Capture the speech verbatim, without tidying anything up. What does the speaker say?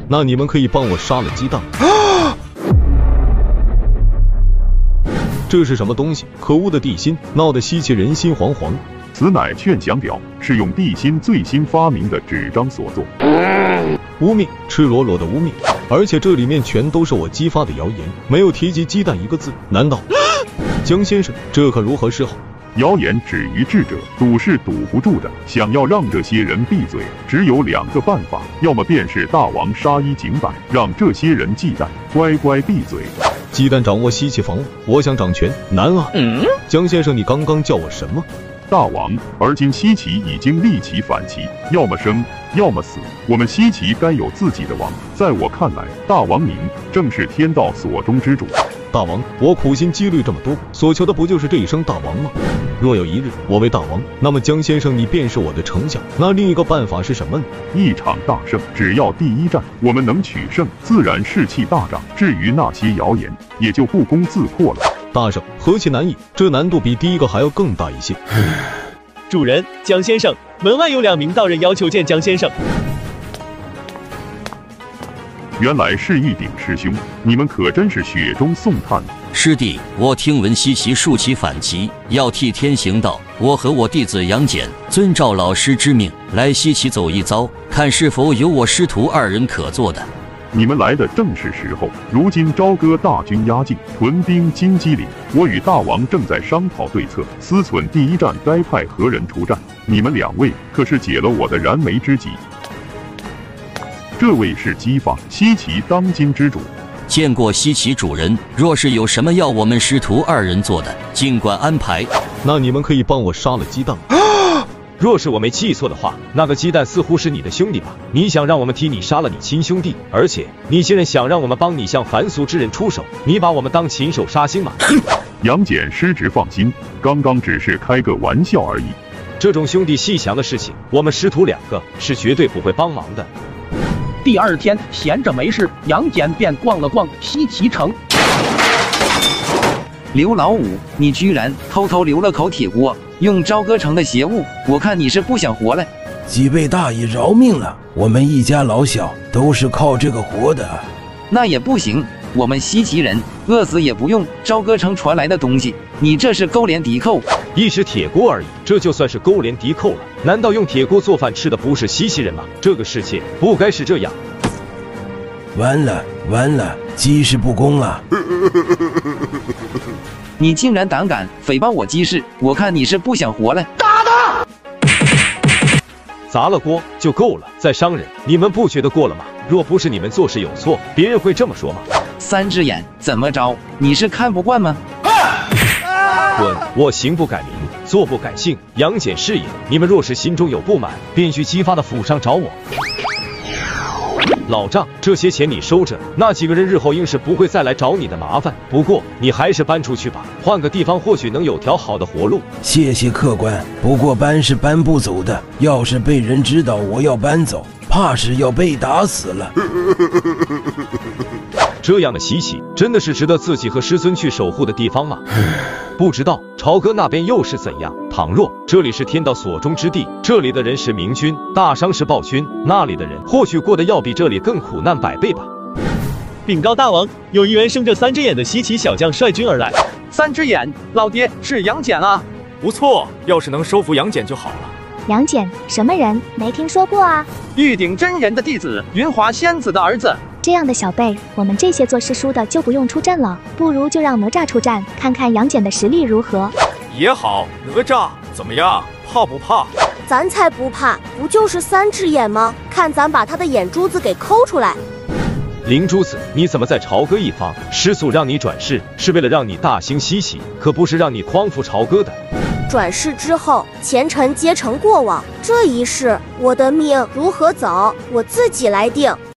那你们可以帮我杀了鸡蛋。这是什么东西？可恶的地心，闹得西岐人心惶惶。 此乃劝降表，是用地心最新发明的纸张所做。 污蔑，赤裸裸的污蔑，而且这里面全都是我激发的谣言，没有提及鸡蛋一个字。难道江先生，这可如何是好？ 谣言止于智者，堵是堵不住的。想要让这些人闭嘴，只有两个办法，要么便是大王杀一儆百，让这些人忌惮，乖乖闭嘴。 鸡蛋掌握西岐防务，我想掌权难啊！嗯，江先生，你刚刚叫我什么？ 大王，而今西岐已经立起反旗，要么生，要么死。我们西岐该有自己的王。在我看来，大王您正是天道所中之主。 大王，我苦心积虑这么多，所求的不就是这一声大王吗？若有一日我为大王，那么江先生你便是我的丞相。那另一个办法是什么呢？ 一场大胜，只要第一战我们能取胜，自然士气大涨。至于那些谣言，也就不攻自破了。 大胜何其难矣，这难度比第一个还要更大一些。 主人，江先生，门外有两名道人要求见江先生。 原来是玉鼎师兄，你们可真是雪中送炭。 师弟，我听闻西岐竖起反旗，要替天行道。我和我弟子杨戬遵照老师之命，来西岐走一遭，看是否有我师徒二人可做的。 你们来的正是时候。如今朝歌大军压境，屯兵金鸡岭，我与大王正在商讨对策，思忖第一战该派何人出战。你们两位可是解了我的燃眉之急。这位是姬发，西岐当今之主。 见过西岐主人，若是有什么要我们师徒二人做的，尽管安排。 那你们可以帮我杀了鸡蛋。 若是我没记错的话，那个鸡蛋似乎是你的兄弟吧？你想让我们替你杀了你亲兄弟，而且你现在想让我们帮你向凡俗之人出手，你把我们当禽兽杀心吗？ 杨戬师侄放心，刚刚只是开个玩笑而已。 这种兄弟阋降的事情，我们师徒两个是绝对不会帮忙的。 第二天闲着没事，杨戬便逛了逛西岐城。 刘老五，你居然偷偷留了口铁锅，用朝歌城的邪物，我看你是不想活了。 几位大爷饶命了，我们一家老小都是靠这个活的。 那也不行，我们西岐人饿死也不用朝歌城传来的东西，你这是勾连敌寇。 一时铁锅而已，这就算是勾连敌寇了？难道用铁锅做饭吃的不是西岐人吗？这个世界不该是这样。 完了完了，鸡事不公啊！ 你竟然胆敢诽谤我姬氏，我看你是不想活了。 打他！ 砸了锅就够了，再伤人，你们不觉得过了吗？若不是你们做事有错，别人会这么说吗？ 三只眼怎么着？你是看不惯吗？ 滚！我行不改名，坐不改姓，杨戬是也。你们若是心中有不满，便去姬发的府上找我。老丈，这些钱你收着，那几个人日后应是不会再来找你的麻烦。不过你还是搬出去吧，换个地方或许能有条好的活路。 谢谢客官，不过搬是搬不走的，要是被人知道我要搬走，怕是要被打死了。 这样的西岐真的是值得自己和师尊去守护的地方吗？不知道朝歌那边又是怎样。倘若这里是天道所中之地，这里的人是明君，大商是暴君，那里的人或许过得要比这里更苦难百倍吧。禀告大王，有一员生着三只眼的西岐小将率军而来。 三只眼，老爹是杨戬啊！ 不错，要是能收服杨戬就好了。 杨戬什么人？没听说过啊。 玉鼎真人的弟子，云华仙子的儿子。 这样的小辈，我们这些做师叔的就不用出阵了，不如就让哪吒出战，看看杨戬的实力如何。 也好，哪吒怎么样？怕不怕？ 咱才不怕，不就是三只眼吗？看咱把他的眼珠子给抠出来。 灵珠子，你怎么在朝歌一方？师祖让你转世，是为了让你大兴西岐，可不是让你匡扶朝歌的。 转世之后，前尘皆成过往，这一世我的命如何走，我自己来定。